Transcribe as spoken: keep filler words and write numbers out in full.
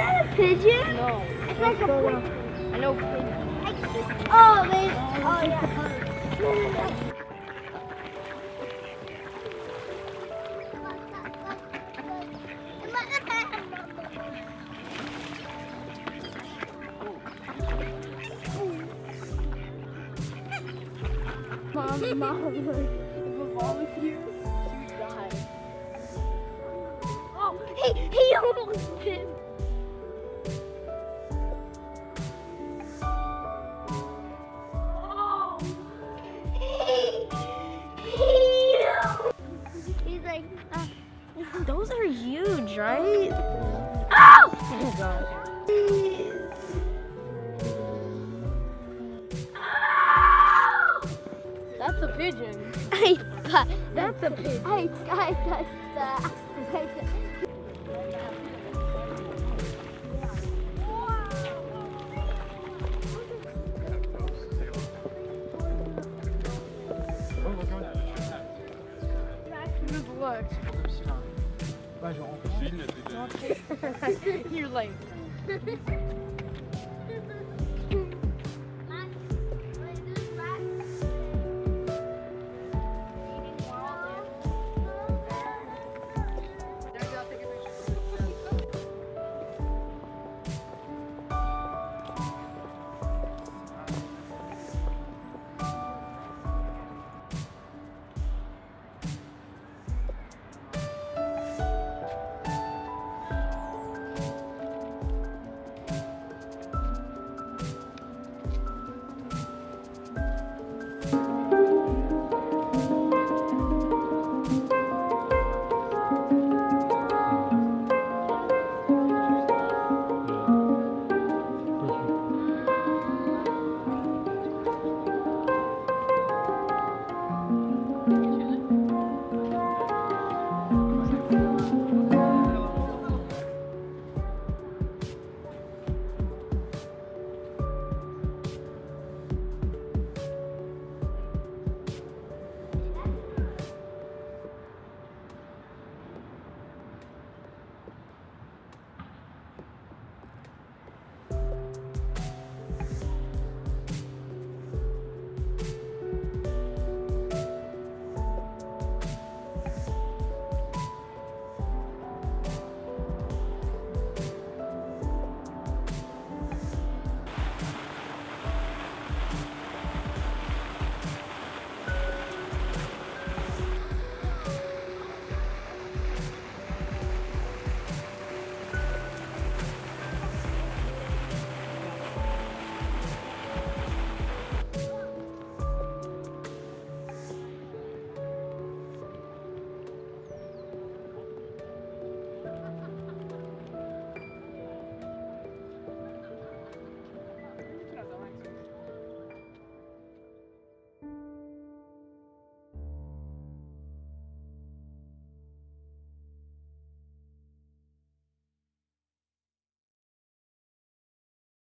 that a pigeon? No. It's like a pigeon. I know pigeon. Oh, they, oh yeah. Mom, mom, if a ball was here, she would die. Oh, he, he almost did. Oh, he's like, uh, Those are huge, right? oh! Oh gosh. That's a pigeon. I got, That's a pigeon. I, I touched that. I touched Just look. You're late.